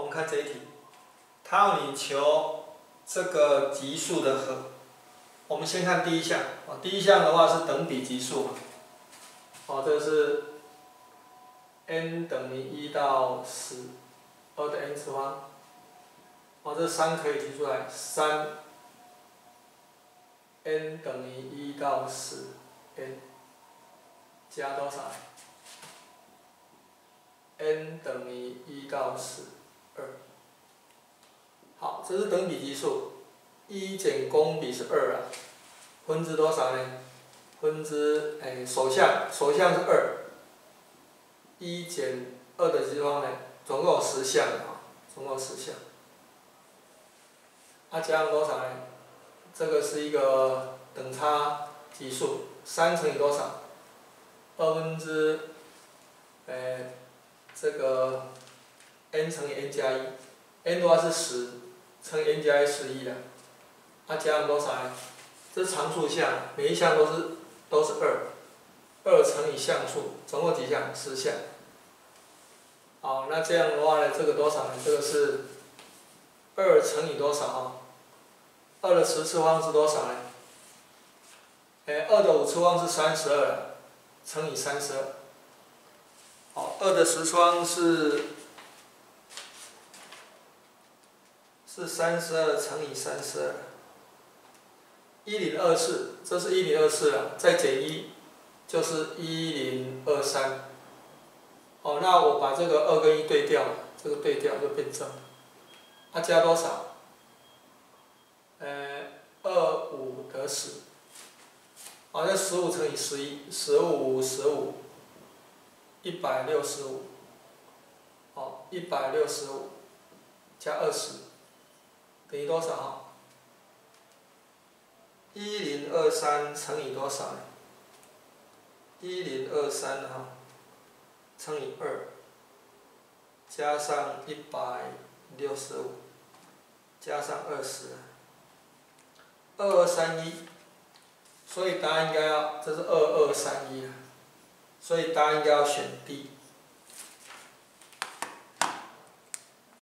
们看这一题，它要你求这个级数的和。我们先看第一项，第一项的话是等比级数嘛，这个是 n 等于1到10， 2的 n 次方，这3可以提出来，3 n 等于1到10 n 加多少 ？n 等于1到10， 2。好，这是等比级数，1减公比是2啊，分之多少呢？分之首项是2。1减2的次方呢，总共有10项啊，总共有10项。加上多少呢？这个是一个等差级数，3乘以多少？2分之这个 n 乘以 n 加1 ，n 的话是10乘以 n 加1 11的，加上多少呢？这是常数项，每一项都是2乘以项数，总共几项？10项。好，那这样的话呢，这个多少呢？这个是2乘以多少？2的10次方是多少呢？2的5次方是32，乘以32。好，2的10次方是32乘以32。1024，这是1024了，再减1就是1023。那我把这个2跟1对调，这个对调就变正。加多少？25得10。这15乘以11，15 165。165加20等于多少？1023乘以多少呢？1023乘以2，加上165，加上20，2231，所以答案应该要，这是2231，所以答案应该要选 D。